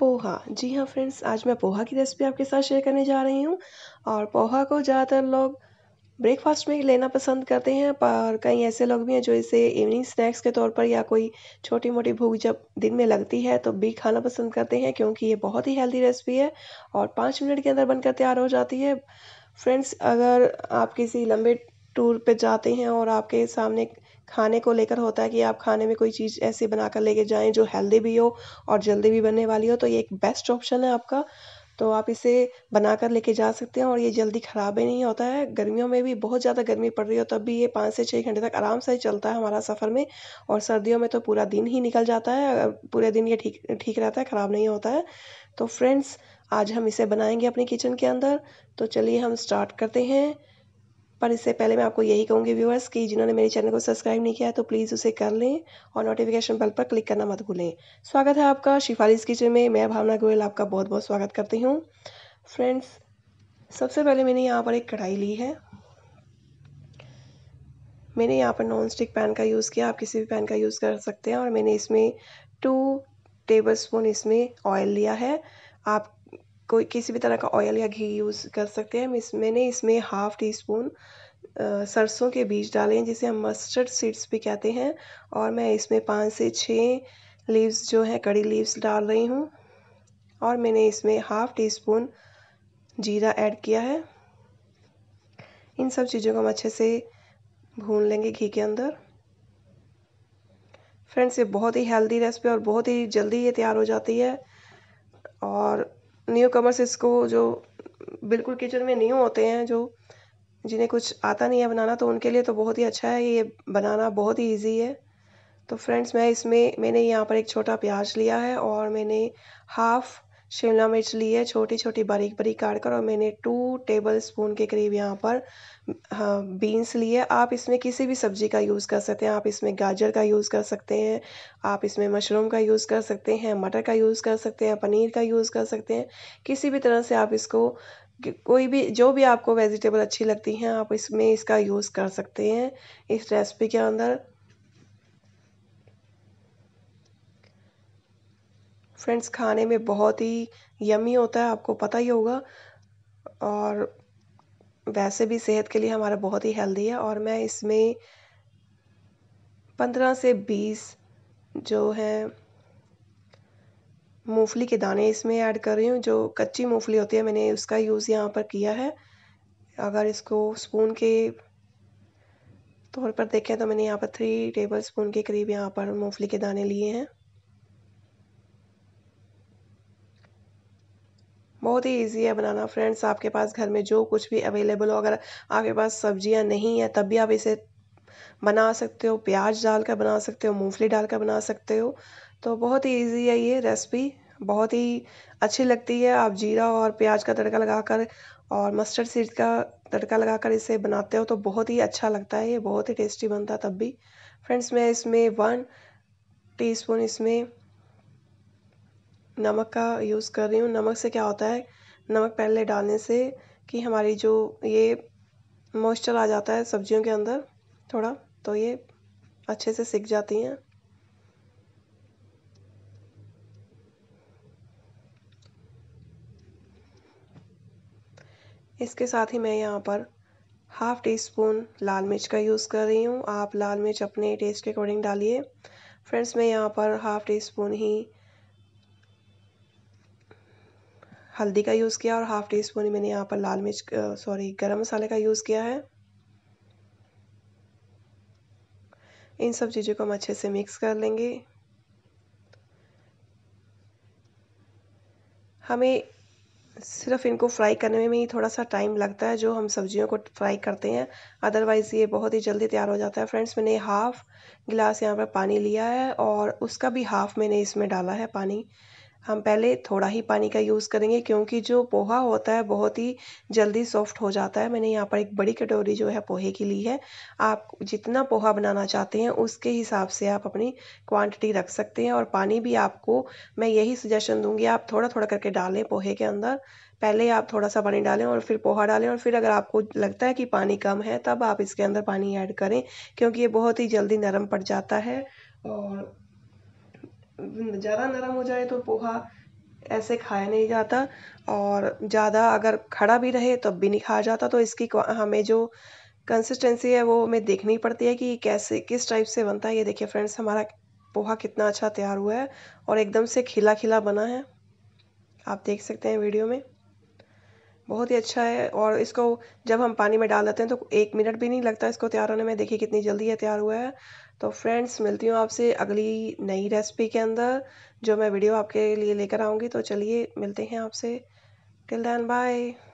पोहा। जी हाँ फ्रेंड्स, आज मैं पोहा की रेसिपी आपके साथ शेयर करने जा रही हूँ। और पोहा को ज़्यादातर लोग ब्रेकफास्ट में लेना पसंद करते हैं, पर कई ऐसे लोग भी हैं जो इसे इवनिंग स्नैक्स के तौर पर या कोई छोटी मोटी भूख जब दिन में लगती है तो भी खाना पसंद करते हैं, क्योंकि ये बहुत ही हेल्दी रेसिपी है और 5 मिनट के अंदर बनकर तैयार हो जाती है। फ्रेंड्स, अगर आप किसी लंबे टूर पे जाते हैं और आपके सामने खाने को लेकर होता है कि आप खाने में कोई चीज़ ऐसी बनाकर लेके जाएँ जो हेल्दी भी हो और जल्दी भी बनने वाली हो, तो ये एक बेस्ट ऑप्शन है आपका। तो आप इसे बनाकर लेके जा सकते हैं और ये जल्दी ख़राब भी नहीं होता है। गर्मियों में भी बहुत ज़्यादा गर्मी पड़ रही हो तब भी ये 5 से 6 घंटे तक आराम से चलता है हमारा सफ़र में, और सर्दियों में तो पूरा दिन ही निकल जाता है। पूरे दिन ये ठीक ठीक रहता है, ख़राब नहीं होता है। तो फ्रेंड्स, आज हम इसे बनाएँगे अपने किचन के अंदर, तो चलिए हम स्टार्ट करते हैं। पर इससे पहले मैं आपको यही कहूँगी व्यूअर्स कि जिन्होंने मेरे चैनल को सब्सक्राइब नहीं किया है तो प्लीज़ उसे कर लें और नोटिफिकेशन बेल पर क्लिक करना मत भूलें। स्वागत है आपका शिफालिस किचन में। मैं भावना गोयल आपका बहुत बहुत स्वागत करती हूँ। फ्रेंड्स, सबसे पहले मैंने यहाँ पर एक कढ़ाई ली है। मैंने यहाँ पर नॉन स्टिक पैन का यूज़ किया, आप किसी भी पैन का यूज़ कर सकते हैं। और मैंने इसमें 2 टेबलस्पून इसमें ऑयल लिया है। आप कोई किसी भी तरह का ऑयल या घी यूज़ कर सकते हैं। मैंने इसमें हाफ़ टी स्पून सरसों के बीज डाले हैं, जिसे हम मस्टर्ड सीड्स भी कहते हैं। और मैं इसमें 5 से 6 लीव्स जो हैं कड़ी लीव्स डाल रही हूँ। और मैंने इसमें हाफ़ टी स्पून जीरा ऐड किया है। इन सब चीज़ों को हम अच्छे से भून लेंगे घी के अंदर। फ्रेंड्स, ये बहुत ही हेल्दी रेसिपी और बहुत ही जल्दी ये तैयार हो जाती है। और न्यू कमर्स इसको, जो बिल्कुल किचन में न्यू होते हैं, जो जिन्हें कुछ आता नहीं है बनाना, तो उनके लिए तो बहुत ही अच्छा है। ये बनाना बहुत ही ईजी है। तो फ्रेंड्स, मैंने यहाँ पर एक छोटा प्याज लिया है और मैंने हाफ़ शिमला मिर्च ली है, छोटी छोटी बारीक बारीक काट कर। और मैंने 2 टेबल स्पून के करीब यहाँ पर बीन्स लिए। आप इसमें किसी भी सब्ज़ी का यूज़ कर सकते हैं। आप इसमें गाजर का यूज़ कर सकते हैं, आप इसमें मशरूम का यूज़ कर सकते हैं, मटर का यूज़ कर सकते हैं, पनीर का यूज़ कर सकते हैं। किसी भी तरह से आप इसको, कोई भी जो भी आपको वेजिटेबल अच्छी लगती हैं, आप इसमें इसका यूज़ कर सकते हैं इस रेसिपी के अंदर। फ्रेंड्स, खाने में बहुत ही यम्मी होता है, आपको पता ही होगा। और वैसे भी सेहत के लिए हमारा बहुत ही हेल्दी है। और मैं इसमें 15 से 20 जो है मूंगफली के दाने इसमें ऐड कर रही हूँ। जो कच्ची मूंगफली होती है, मैंने उसका यूज़ यहाँ पर किया है। अगर इसको स्पून के तौर पर देखें तो मैंने यहाँ पर 3 टेबल स्पून के करीब यहाँ पर मूंगफली के दाने लिए हैं। बहुत ही इजी है बनाना फ्रेंड्स। आपके पास घर में जो कुछ भी अवेलेबल हो, अगर आपके पास सब्जियां नहीं है तब भी आप इसे बना सकते हो। प्याज डालकर बना सकते हो, मूंगफली डालकर बना सकते हो। तो बहुत ही इजी है ये रेसिपी, बहुत ही अच्छी लगती है। आप जीरा और प्याज का तड़का लगाकर और मस्टर्ड सीड का तड़का लगाकर इसे बनाते हो तो बहुत ही अच्छा लगता है। ये बहुत ही टेस्टी बनता है तब भी। फ्रेंड्स, मैं इसमें 1 टीस्पून इसमें नमक का यूज़ कर रही हूँ। नमक से क्या होता है, नमक पहले डालने से कि हमारी जो ये मॉइस्चर आ जाता है सब्जियों के अंदर थोड़ा, तो ये अच्छे से सिक जाती हैं। इसके साथ ही मैं यहाँ पर हाफ़ टी स्पून लाल मिर्च का यूज़ कर रही हूँ। आप लाल मिर्च अपने टेस्ट के अकॉर्डिंग डालिए। फ्रेंड्स, मैं यहाँ पर हाफ़ टी स्पून ही हल्दी का यूज़ किया और हाफ़ टी स्पून ही मैंने यहाँ पर गरम मसाले का यूज़ किया है। इन सब चीज़ों को हम अच्छे से मिक्स कर लेंगे। हमें सिर्फ इनको फ्राई करने में ही थोड़ा सा टाइम लगता है, जो हम सब्जियों को फ्राई करते हैं। अदरवाइज़ ये बहुत ही जल्दी तैयार हो जाता है। फ्रेंड्स, मैंने हाफ़ गिलास यहाँ पर पानी लिया है और उसका भी हाफ़ मैंने इसमें डाला है पानी। हम पहले थोड़ा ही पानी का यूज़ करेंगे, क्योंकि जो पोहा होता है बहुत ही जल्दी सॉफ्ट हो जाता है। मैंने यहाँ पर एक बड़ी कटोरी जो है पोहे की ली है। आप जितना पोहा बनाना चाहते हैं उसके हिसाब से आप अपनी क्वांटिटी रख सकते हैं। और पानी भी आपको मैं यही सजेशन दूंगी, आप थोड़ा थोड़ा करके डालें पोहे के अंदर। पहले आप थोड़ा सा पानी डालें और फिर पोहा डालें, और फिर अगर आपको लगता है कि पानी कम है तब आप इसके अंदर पानी ऐड करें, क्योंकि ये बहुत ही जल्दी नरम पड़ जाता है। और ज़्यादा नरम हो जाए तो पोहा ऐसे खाया नहीं जाता, और ज़्यादा अगर खड़ा भी रहे तब भी नहीं खाया जाता। तो इसकी हमें जो कंसिस्टेंसी है वो हमें देखनी पड़ती है कि कैसे किस टाइप से बनता है। ये देखिए फ्रेंड्स, हमारा पोहा कितना अच्छा तैयार हुआ है और एकदम से खिला खिला बना है, आप देख सकते हैं वीडियो में, बहुत ही अच्छा है। और इसको जब हम पानी में डाल देते हैं तो 1 मिनट भी नहीं लगता इसको तैयार होने में। देखिए कितनी जल्दी ये तैयार हुआ है। तो फ्रेंड्स, मिलती हूँ आपसे अगली नई रेसिपी के अंदर, जो मैं वीडियो आपके लिए लेकर आऊँगी। तो चलिए मिलते हैं आपसे, टिल देन बाय।